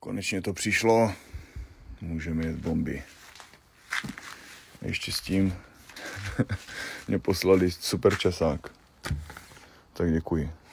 Konečně to přišlo. Můžeme jet bomby. Ještě s tím mě poslali super časák. Tak děkuji.